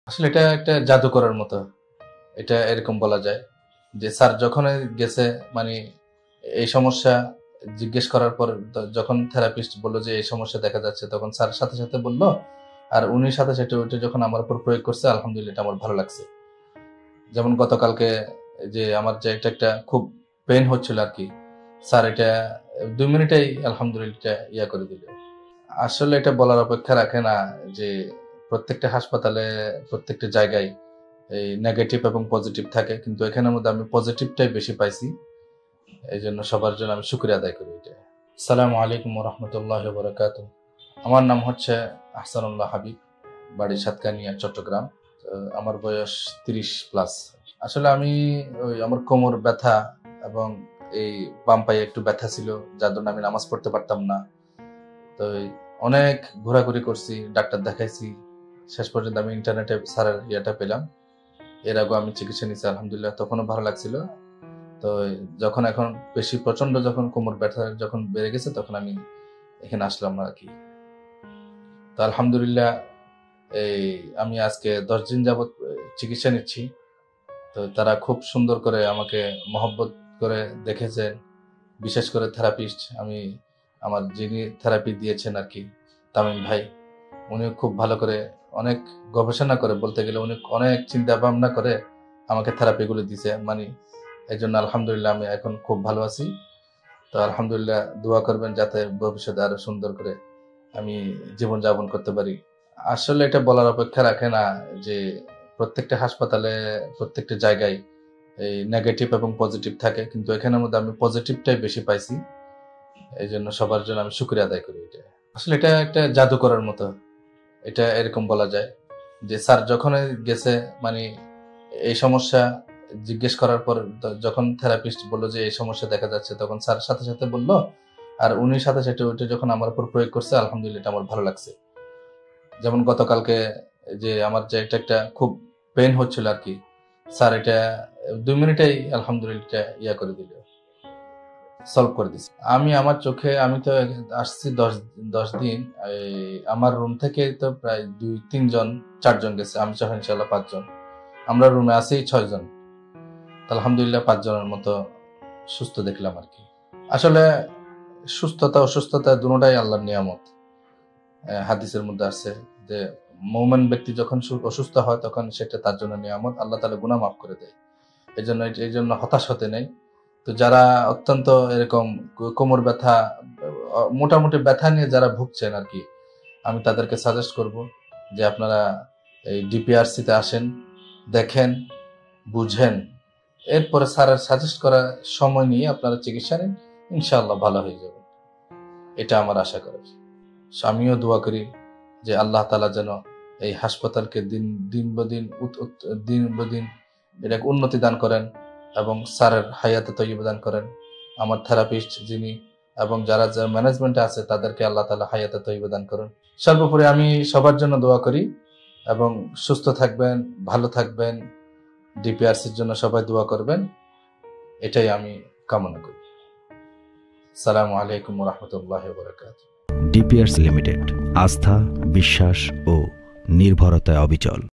আসলে এটা একটা জাদু করার মতো। এটা এরকম বলা যায় যে স্যার যখন গেছে, মানে এই সমস্যা জিজ্ঞেস করার পর যখন থেরাপিস্ট বললো যে এই সমস্যা দেখা যাচ্ছে, তখন স্যার সাথে সাথে বললো, আর উনি সাথে সাথে ওইটা যখন আমার উপর প্রয়োগ করছে, আলহামদুলিল্লাহ এটা আমার ভালো লাগছে। যেমন গতকালকে যে আমার যে একটা খুব পেন হচ্ছিল আর কি, স্যার এটা 2 মিনিটেই আলহামদুলিল্লাহ ইয়া করে দিল। আসলে এটা বলার অপেক্ষা রাখে না যে প্রত্যেকটা হাসপাতালে, প্রত্যেকটা জায়গায় এই নেগেটিভ এবং পজিটিভ থাকে, কিন্তু এখানের মধ্যে আমি পজিটিভটাই বেশি পাইছি। এই জন্য সবার জন্য আমি শুকরিয়া আদায় করি। এটা আসসালামু আলাইকুম রহমতুল্লাহ বরকাত। আমার নাম হচ্ছে আহসানুল্লাহ হাবিব, বাড়ি সাতকানিয়া, চট্টগ্রাম। আমার বয়স 30+। আসলে আমি আমার কোমর ব্যথা এবং এই বাম পায়ে একটু ব্যথা ছিল, যার জন্য আমি নামাজ পড়তে পারতাম না। তো অনেক ঘোরাঘুরি করছি, ডাক্তার দেখাইছি, শেষ পর্যন্ত আমি ইন্টারনেটে স্যারের ইয়েটা পেলাম। এর আগে আমি চিকিৎসা নিয়েছি, আলহামদুলিল্লাহ তখনও ভালো লাগছিল। তো যখন এখন বেশি প্রচন্ড যখন কোমর ব্যথা যখন বেড়ে গেছে, তখন আমি এখানে আসলাম আর কি। তো আলহামদুলিল্লাহ এই আমি আজকে 10 দিন যাবৎ চিকিৎসা নিচ্ছি। তো তারা খুব সুন্দর করে আমাকে মহব্বত করে দেখেছেন, বিশেষ করে থেরাপিস্ট, আমার যিনি থেরাপি দিয়েছেন আর কি, তামিম ভাই, উনি খুব ভালো করে অনেক গবেষণা করে, বলতে গেলে উনি অনেক চিন্তা ভাবনা করে আমাকে থেরাপিগুলো দিছে। এই জন্য আলহামদুলিল্লাহ আমি এখন খুব ভালো আছি। তো আলহামদুলিল্লাহ দোয়া করবেন যাতে ভবিষ্যতে আরো সুন্দর করে আমি জীবনযাপন করতে পারি। আসলে এটা বলার অপেক্ষা রাখে না যে প্রত্যেকটা হাসপাতালে, প্রত্যেকটা জায়গায় এই নেগেটিভ এবং পজিটিভ থাকে, কিন্তু এখানের মধ্যে আমি পজিটিভটাই বেশি পাইছি। এই জন্য সবার জন্য আমি শুকরিয়া আদায় করি। এটা আসলে এটা একটা জাদু করার মতো। এটা এরকম বলা যায় যে স্যার যখন গেছে, মানে এই সমস্যা জিজ্ঞেস করার পর যখন থেরাপিস্ট বললো যে এই সমস্যা দেখা যাচ্ছে, তখন স্যার সাথে সাথে বললো, আর উনি সাথে সাথে ওইটা যখন আমার উপর প্রয়োগ করছে, আলহামদুলিল্লাহ এটা আমার ভালো লাগছে। যেমন গতকালকে যে আমার যে একটা খুব পেন হচ্ছিল আর কি, স্যার এটা 2 মিনিটেই আলহামদুলিল্লাহ ইয়া করে দিল, সলভ করে দিচ্ছে। আমার চোখে, আমি তো আসছি 10 দিন। আমার রুম থেকে তো প্রায় 2-3 জন, 4 জন গেছে, আমি সহ ইনশাল্লাহ 5 জন। আমরা রুমে আছি 6 জন। আলহামদুলিল্লাহ 5 জনের মতো সুস্থ দেখলাম আর কি। আসলে সুস্থতা অসুস্থতা দুটোটাই আল্লাহর নিয়ামত। হাদিসের মধ্যে আছে যে মুমিন ব্যক্তি যখন অসুস্থ হয়, তখন সেটা তার জন্য নিয়ামত, আল্লাহ তাআলা গুনাহ মাফ করে দেয়। এই জন্য হতাশ হতে নেই। তো যারা অত্যন্ত এরকম কোমর ব্যথা, মোটামুটি ব্যথা নিয়ে যারা ভুগছেন আর কি, আমি তাদেরকে সাজেস্ট করব যে আপনারা এই ডিপিআরসি তে আসেন, দেখেন, বুঝেন, এরপরে স্যারের সাজেস্ট করা সময় নিয়ে আপনারা চিকিৎসা নিন, ইনশাআল্লাহ ভালো হয়ে যাবে। এটা আমার আশা করি। আমিও দোয়া করি যে আল্লাহ তাআলা যেন এই হাসপাতালকে দিন বদিন এটাকে উন্নতি দান করেন এবং স্যারের হায়াতে তৈয়বা দান করেন। আমার থেরাপিস্ট যিনি এবং যারা ম্যানেজমেন্টে আছে, তাদেরকে আল্লাহ তাআলা হায়াতে তৈয়বা দান করেন। সর্বোপরি আমি সবার জন্য দোয়া করি এবং সুস্থ থাকবেন, ভালো থাকবেন, ডিপিআরসির জন্য সবাই দোয়া করবেন, এটাই আমি কামনা করি। আসসালামু আলাইকুম রহমতুল্লাহ বরকাত। ডিপিআরসি লিমিটেড, আস্থা, বিশ্বাস ও নির্ভরতায় অবিচল।